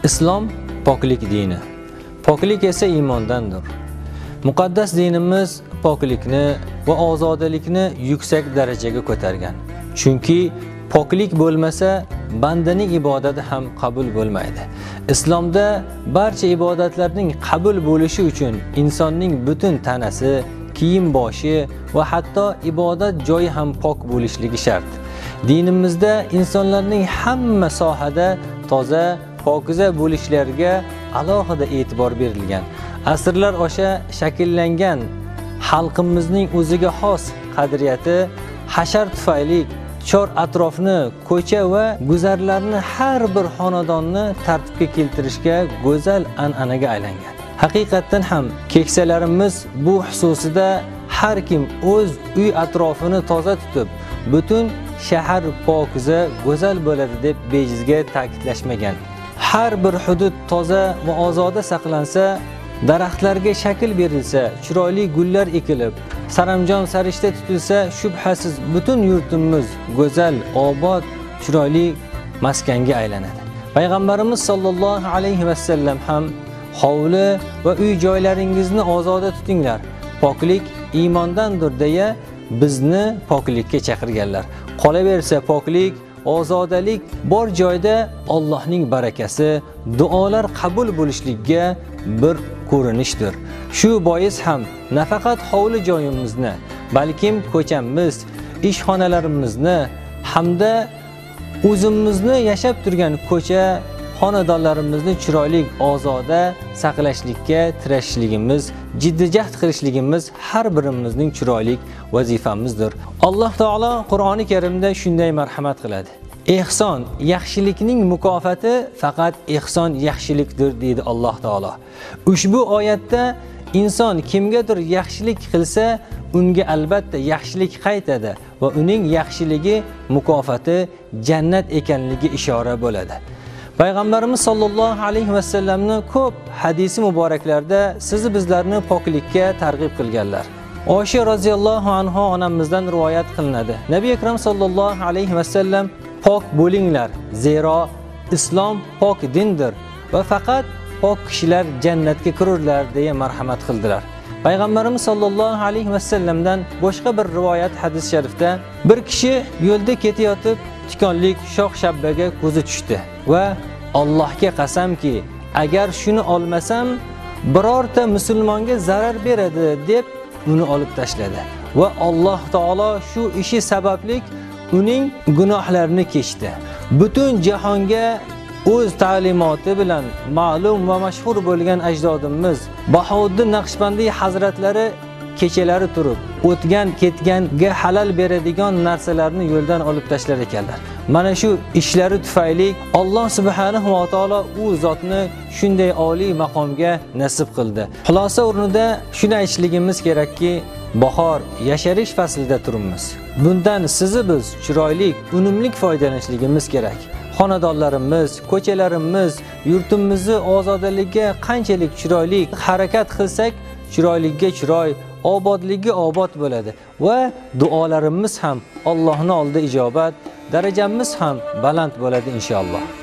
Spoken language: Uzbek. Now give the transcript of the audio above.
Islom poklik dini. Poklik esa iymondandir. Muqaddas dinimiz poklikni va ozodalikni yuksak darajaga ko'targan. Chunki poklik bo'lmasa, bandaning ibodati ham qabul bo'lmaydi. Islomda barcha ibodatlarning qabul bo'lishi uchun insonning butun tanasi, kiyim boshi va hatto ibodat joyi ham pok bo'lishligi shart. Dinimizda insonlarning hamma sohada toza, pokiza bo'lishlariga alohida e'tibor berilgan. Asrlar osha shakllangan xalqimizning o'ziga xos qadriyati hashar tufayli chor atrofni, ko'cha va guzarlarni har bir xonadonni tartibga keltirishga go'zal an'anaga aylangan. Haqiqatan ham keksalarimiz bu xususida har kim o'z uy atrofini toza tutib, butun shahar pokiza, go'zal bo'ladi deb bejizga ta'kidlashmagan. Har bir hudud toza va ozoda saqlansa, daraxtlarga shakl berilsa, chiroyli gullar ekilib, saramjon sarishta tutilsa, shubhasiz butun yurtimiz go'zal, obod, chiroyli maskanga aylanadi. Payg'ambarimiz sollallohu alayhi vasallam ham hovli va uy joylaringizni ozoda tutinglar, poklik iymondandir deya bizni poklikka chaqirganlar. Qolaversa poklik, ozodalik bor joyda Allohning barakasi, duolar qabul bo'lishligiga bir ko'rinishdir. Shu bois ham nafaqat hovli joyimizni, balkim ko'chamiz, ishxonalarimizni hamda o'zimizni yashab turgan ko'cha, xonadonlarimizni chiroyli, ozoda saqlashlikka tirashishligimiz, jiddiy jahd qilishligimiz har birimizning chiroyli vazifamizdir. Alloh taolo Qur'oni Karimda shunday marhamat qiladi. Ehson, yaxshilikning mukofoti faqat ehson yaxshilikdir deydi Alloh taolo. Ushbu oyatda inson kimgadir yaxshilik qilsa, unga albatta yaxshilik qaytadi va uning yaxshiligi mukofoti jannat ekanligi ishora bo'ladi. Payg'ambarimiz sollallohu alayhi vasallamni ko'p hadisi muboraklarda sizni bizlarni poklikka targ'ib qilganlar. Oysha roziyallohu anha onamizdan rivoyat qilinadi. Nabiy akram sollallohu alayhi vasallam pok bo'linglar, zero islom pok dindir va faqat pok kishilar jannatga kirurlar deya marhamat qildilar. Payg'ambarimiz sollallohu alayhi vasallamdan boshqa bir rivoyat hadis sharifda bir kishi yo'lda ketayotib tikonlik shox shabbaga ko'zi tushdi va Allohga qasamki, agar shuni olmasam birorta musulmonga zarar beradi deb uni olib tashladi va Alloh taolo shu ishi sababli uning gunohlarini kechdi. Butun jahonga o'z ta'limoti bilan ma'lum va mashhur bo'lgan ajdodimiz Bahouddin Naqshbandiy hazratlari kechalari turib, o'tgan ketganga halal beradigan narsalarni yo'ldan olib tashlar ekanlar. Mana shu ishlari tufayli Alloh subhanahu va taolo u zotni shunday oliy maqomga nasib qildi. Xulosa o'rnida shuni aytishligimiz kerakki, bahor, yasharish faslida turibmiz. Bundan sizni biz chiroyli, unumli foydalanishligimiz kerak. Xonadonlarimiz, ko'chalarimiz, yurtimizni ozodaligiga qanchalik chiroyli harakat qilsak, chiroyligiga chiroy, obodligiga obod bo'ladi va duolarimiz ham Allohning oldida ijobat, darajamiz ham baland bo'ladi inshaalloh.